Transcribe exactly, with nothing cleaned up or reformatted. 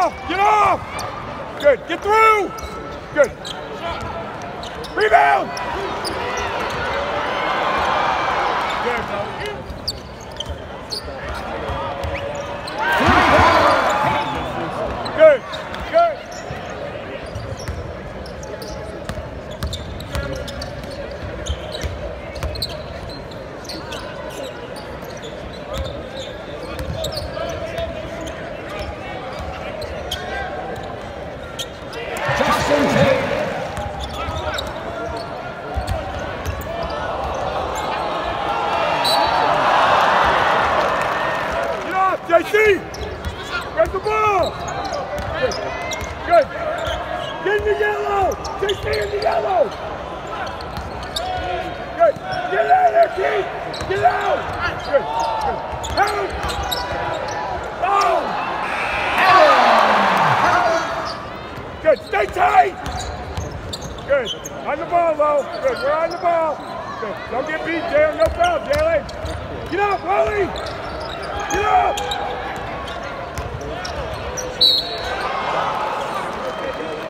off! Get off! Good. Get through! Good. Rebound! Good, Good. Good. J C! Grab the ball! Good. Good. Get in the yellow! J C in the yellow! Good. Get out of there, Keith! Get out! Good. Good. Help! Oh! Good. Stay tight! Good. On the ball, though. Good. We're on the ball. Good. Don't get beat, Jalen. No foul, Jalen. Get up, Wally! Get up!